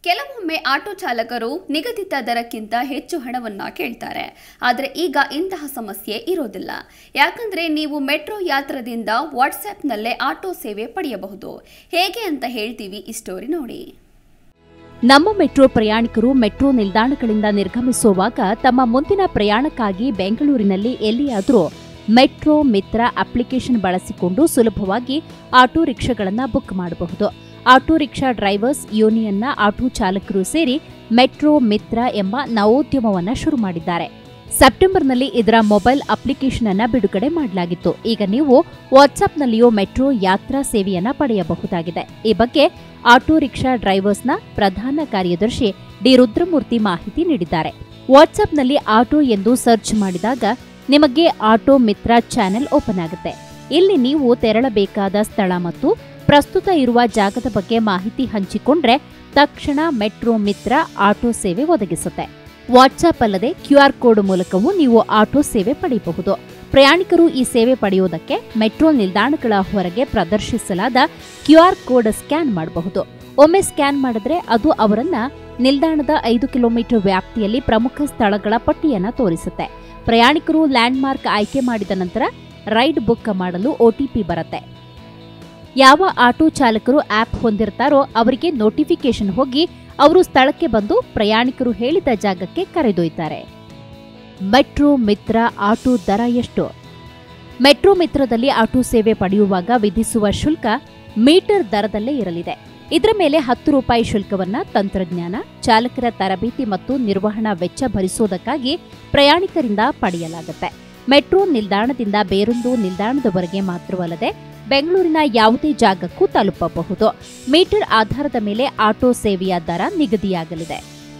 ಕೆಲವೊಮ್ಮೆ ಆಟೋ ಚಾಲಕರು ನಿಗದಿತ ದರಕ್ಕಿಂತ ಹೆಚ್ಚು ಹಣವನ್ನ ಕೇಳ್ತಾರೆ. ಆದರೆ ಈಗ ಇಂತಹ ಸಮಸ್ಯೆ ಇರೋದಿಲ್ಲ. ಯಾಕಂದ್ರೆ ನೀವು ಮೆಟ್ರೋ ಯಾತ್ರದಿಂದ ವಾಟ್ಸ್ಆ್ಯಪ್ನಲ್ಲೇ ಆಟೋ ಸೇವೆ ಪಡೆಯಬಹುದು. ಹೇಗೆ ಅಂತ ಹೇಳ್ತೀವಿ, ಈ ಸ್ಟೋರಿ ನೋಡಿ. ನಮ್ಮ ಮೆಟ್ರೋ ಪ್ರಯಾಣಿಕರು ಮೆಟ್ರೋ ನಿಲ್ದಾಣಗಳಿಂದ ನಿರ್ಗಮಿಸುವಾಗ ತಮ್ಮ ಮುಂದಿನ ಪ್ರಯಾಣಕ್ಕಾಗಿ ಬೆಂಗಳೂರಿನಲ್ಲಿ ಎಲ್ಲಿಯಾದರೂ ಮೆಟ್ರೋ ಮಿತ್ರ ಅಪ್ಲಿಕೇಶನ್ ಬಳಸಿಕೊಂಡು ಸುಲಭವಾಗಿ ಆಟೋ ರಿಕ್ಷಾಗಳನ್ನು ಬುಕ್ ಮಾಡಬಹುದು. ಆಟೋ ರಿಕ್ಷಾ ಡ್ರೈವರ್ಸ್ ಯೂನಿಯನ್ನ ಆಟೋ ಚಾಲಕರು ಸೇರಿ ಮೆಟ್ರೋ ಮಿತ್ರ ಎಂಬ ನವೋದ್ಯಮವನ್ನು ಶುರು ಮಾಡಿದ್ದಾರೆ. ಸೆಪ್ಟೆಂಬರ್ನಲ್ಲಿ ಇದರ ಮೊಬೈಲ್ ಅಪ್ಲಿಕೇಶನ್ ಅನ್ನು ಬಿಡುಗಡೆ ಮಾಡಲಾಗಿತ್ತು. ಈಗ ನೀವು ವಾಟ್ಸ್ಆಪ್ನಲ್ಲಿಯೂ ಮೆಟ್ರೋ ಯಾತ್ರಾ ಸೇವೆಯನ್ನು ಪಡೆಯಬಹುದಾಗಿದೆ. ಈ ಬಗ್ಗೆ ಆಟೋ ರಿಕ್ಷಾ ಡ್ರೈವರ್ಸ್ನ ಪ್ರಧಾನ ಕಾರ್ಯದರ್ಶಿ ಡಿ ರುದ್ರಮೂರ್ತಿ ಮಾಹಿತಿ ನೀಡಿದ್ದಾರೆ. ವಾಟ್ಸ್ಆಪ್ನಲ್ಲಿ ಆಟೋ ಎಂದು ಸರ್ಚ್ ಮಾಡಿದಾಗ ನಿಮಗೆ ಆಟೋ ಮಿತ್ರ ಚಾನೆಲ್ ಓಪನ್ ಆಗುತ್ತೆ. ಇಲ್ಲಿ ನೀವು ತೆರಳಬೇಕಾದ ಸ್ಥಳ ಮತ್ತು ಪ್ರಸ್ತುತ ಇರುವ ಜಾಗದ ಬಗ್ಗೆ ಮಾಹಿತಿ ಹಂಚಿಕೊಂಡ್ರೆ ತಕ್ಷಣ ಮೆಟ್ರೋ ಮಿತ್ರ ಆಟೋ ಸೇವೆ ಒದಗಿಸುತ್ತೆ. ವಾಟ್ಸ್ಆಪ್ ಅಲ್ಲದೆ QR ಕೋಡ್ ಮೂಲಕವೂ ನೀವು ಆಟೋ ಸೇವೆ ಪಡೆಯಬಹುದು. ಪ್ರಯಾಣಿಕರು ಈ ಸೇವೆ ಪಡೆಯುವುದಕ್ಕೆ ಮೆಟ್ರೋ ನಿಲ್ದಾಣಗಳ ಹೊರಗೆ ಪ್ರದರ್ಶಿಸಲಾದ QR ಕೋಡ್ ಸ್ಕ್ಯಾನ್ ಮಾಡಬಹುದು. ಒಮ್ಮೆ ಸ್ಕ್ಯಾನ್ ಮಾಡಿದ್ರೆ ಅದು ಅವರನ್ನ ನಿಲ್ದಾಣದ 5 ಕಿಲೋಮೀಟರ್ ವ್ಯಾಪ್ತಿಯಲ್ಲಿ ಪ್ರಮುಖ ಸ್ಥಳಗಳ ಪಟ್ಟಿಯನ್ನು ತೋರಿಸುತ್ತೆ. ಪ್ರಯಾಣಿಕರು ಲ್ಯಾಂಡ್ ಮಾರ್ಕ್ ಆಯ್ಕೆ ಮಾಡಿದ ನಂತರ ರೈಡ್ ಬುಕ್ ಮಾಡಲು OTP ಬರುತ್ತೆ. ಯಾವ ಆಟೋ ಚಾಲಕರು ಆಪ್ ಹೊಂದಿರ್ತಾರೋ ಅವರಿಗೆ ನೋಟಿಫಿಕೇಶನ್ ಹೋಗಿ ಅವರು ಸ್ಥಳಕ್ಕೆ ಬಂದು ಪ್ರಯಾಣಿಕರು ಹೇಳಿದ ಜಾಗಕ್ಕೆ ಕರೆದೊಯ್ತಾರೆ. ಮೆಟ್ರೋ ಮಿತ್ರ ಆಟೋ ದರ ಎಷ್ಟು? ಮೆಟ್ರೋ ಮಿತ್ರದಲ್ಲಿ ಆಟೋ ಸೇವೆ ಪಡೆಯುವಾಗ ವಿಧಿಸುವ ಶುಲ್ಕ ಮೀಟರ್ ದರದಲ್ಲೇ ಇರಲಿದೆ. ಇದರ ಮೇಲೆ 10 ರೂಪಾಯಿ ಶುಲ್ಕವನ್ನ ತಂತ್ರಜ್ಞಾನ, ಚಾಲಕರ ತರಬೇತಿ ಮತ್ತು ನಿರ್ವಹಣಾ ವೆಚ್ಚ ಭರಿಸುವುದಕ್ಕಾಗಿ ಪ್ರಯಾಣಿಕರಿಂದ ಪಡೆಯಲಾಗುತ್ತೆ. ಮೆಟ್ರೋ ನಿಲ್ದಾಣದಿಂದ ಬೇರೊಂದು ನಿಲ್ದಾಣದವರೆಗೆ ಮಾತ್ರವಲ್ಲದೆ ಬೆಂಗಳೂರಿನ ಯಾವುದೇ ಜಾಗಕ್ಕೂ ತಲುಪಬಹುದು. ಮೀಟರ್ ಆಧಾರದ ಮೇಲೆ ಆಟೋ ಸೇವೆಯ ದರ ನಿಗದಿಯಾಗಲಿದೆ.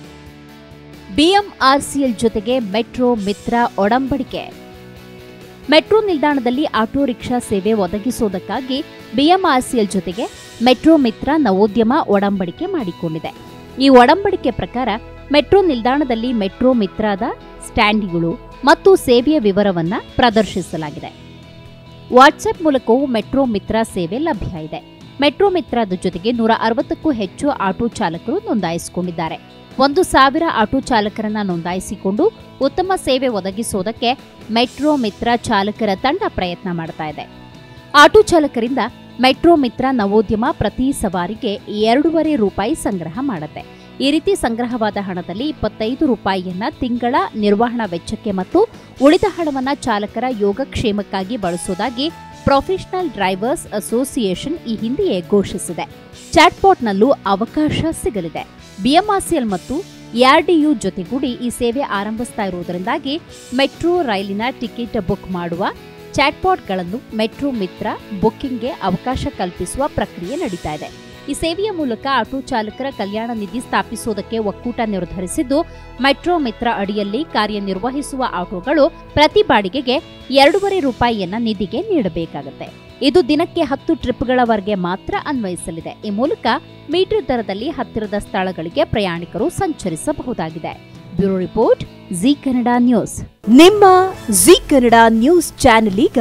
BMRCL ಜೊತೆಗೆ ಮೆಟ್ರೋ ಮಿತ್ರ ಒಡಂಬಡಿಕೆ. ಮೆಟ್ರೋ ನಿಲ್ದಾಣದಲ್ಲಿ ಆಟೋ ರಿಕ್ಷಾ ಸೇವೆ ಒದಗಿಸುವುದಕ್ಕಾಗಿ BMRCL ಜೊತೆಗೆ ಮೆಟ್ರೋ ಮಿತ್ರ ನವೋದ್ಯಮ ಒಡಂಬಡಿಕೆ ಮಾಡಿಕೊಂಡಿದೆ. ಈ ಒಡಂಬಡಿಕೆ ಪ್ರಕಾರ ಮೆಟ್ರೋ ನಿಲ್ದಾಣದಲ್ಲಿ ಮೆಟ್ರೋ ಮಿತ್ರದ ಸ್ಟ್ಯಾಂಡ್ಗಳು ಮತ್ತು ಸೇವೆಯ ವಿವರವನ್ನು ಪ್ರದರ್ಶಿಸಲಾಗಿದೆ. ವಾಟ್ಸ್ಆಪ್ ಮೂಲಕವೂ ಮೆಟ್ರೋ ಮಿತ್ರ ಸೇವೆ ಲಭ್ಯ ಇದೆ. ಮೆಟ್ರೋ ಮಿತ್ರದ ಜೊತೆಗೆ 160ಕ್ಕೂ ಹೆಚ್ಚು ಆಟೋ ಚಾಲಕರು ನೋಂದಾಯಿಸಿಕೊಂಡಿದ್ದಾರೆ. 1,000 ಆಟೋ ಚಾಲಕರನ್ನ ನೋಂದಾಯಿಸಿಕೊಂಡು ಉತ್ತಮ ಸೇವೆ ಒದಗಿಸುವುದಕ್ಕೆ ಮೆಟ್ರೋ ಮಿತ್ರ ಚಾಲಕರ ತಂಡ ಪ್ರಯತ್ನ ಮಾಡ್ತಾ ಇದೆ. ಆಟೋ ಚಾಲಕರಿಂದ ಮೆಟ್ರೋ ಮಿತ್ರ ನವೋದ್ಯಮ ಪ್ರತಿ ಸವಾರಿಗೆ 2.5 ರೂಪಾಯಿ ಸಂಗ್ರಹ ಮಾಡುತ್ತೆ. ಈ ರೀತಿ ಸಂಗ್ರಹವಾದ ಹಣದಲ್ಲಿ 25 ರೂಪಾಯಿಯನ್ನ ತಿಂಗಳ ನಿರ್ವಹಣಾ ವೆಚ್ಚಕ್ಕೆ ಮತ್ತು ಉಳಿದ ಹಣವನ್ನ ಚಾಲಕರ ಯೋಗಕ್ಷೇಮಕ್ಕಾಗಿ ಬಳಸುವುದಾಗಿ ಪ್ರೊಫೆಷನಲ್ ಡ್ರೈವರ್ಸ್ ಅಸೋಸಿಯೇಷನ್ ಈ ಹಿಂದೆಯೇ ಘೋಷಿಸಿದೆ. ಚಾಟ್ಪಾಟ್ನಲ್ಲೂ ಅವಕಾಶ ಸಿಗಲಿದೆ. BMRCL ಮತ್ತು RDU ಜೊತೆಗೂಡಿ ಈ ಸೇವೆ ಆರಂಭಿಸ್ತಾ ಇರುವುದರಿಂದಾಗಿ ಮೆಟ್ರೋ ರೈಲಿನ ಟಿಕೆಟ್ ಬುಕ್ ಮಾಡುವ ಚಾಟ್ಪಾಟ್ಗಳನ್ನು ಮೆಟ್ರೋ ಮಿತ್ರ ಬುಕ್ಕಿಂಗ್ಗೆ ಅವಕಾಶ ಕಲ್ಪಿಸುವ ಪ್ರಕ್ರಿಯೆ ನಡೀತಾ ಇದೆ. ಈ ಸೇವೆಯ ಮೂಲಕ ಆಟೋ ಚಾಲಕರ ಕಲ್ಯಾಣ ನಿಧಿ ಸ್ಥಾಪಿಸುವುದಕ್ಕೆ ಒಕ್ಕೂಟ ನಿರ್ಧರಿಸಿದ್ದು, ಮೆಟ್ರೋ ಮಿತ್ರ ಅಡಿಯಲ್ಲಿ ಕಾರ್ಯನಿರ್ವಹಿಸುವ ಆಟೋಗಳು ಪ್ರತಿ ಬಾಡಿಗೆಗೆ 2.5 ರೂಪಾಯಿಯನ್ನ ನಿಧಿಗೆ ನೀಡಬೇಕಾಗುತ್ತೆ. ಇದು ದಿನಕ್ಕೆ 10 ಟ್ರಿಪ್ಗಳವರೆಗೆ ಮಾತ್ರ ಅನ್ವಯಿಸಲಿದೆ. ಈ ಮೂಲಕ ಮೀಟರ್ ದರದಲ್ಲಿ ಹತ್ತಿರದ ಸ್ಥಳಗಳಿಗೆ ಪ್ರಯಾಣಿಕರು ಸಂಚರಿಸಬಹುದಾಗಿದೆ. Bureau report, Zee Kannada news. ನಿಮ್ಮ ಜಿ ಕನ್ನಡ ನ್ಯೂಸ್ ಚಾನೆಲ್ ಈಗ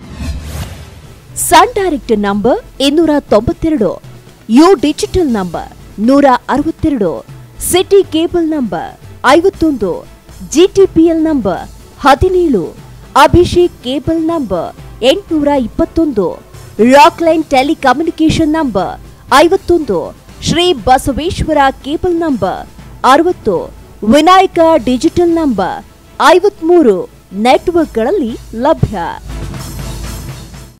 Sun Direct number 292, U digital number 162, city cable number 51, GTPL number 17, Abhishek cable number 821, rock line telecommunication number 51, Shri Basaveshwara cable number 60, Vinayaka digital number 53 ನೆಟ್ವರ್ಕ್ಗಳಲ್ಲಿ ಲಭ್ಯ.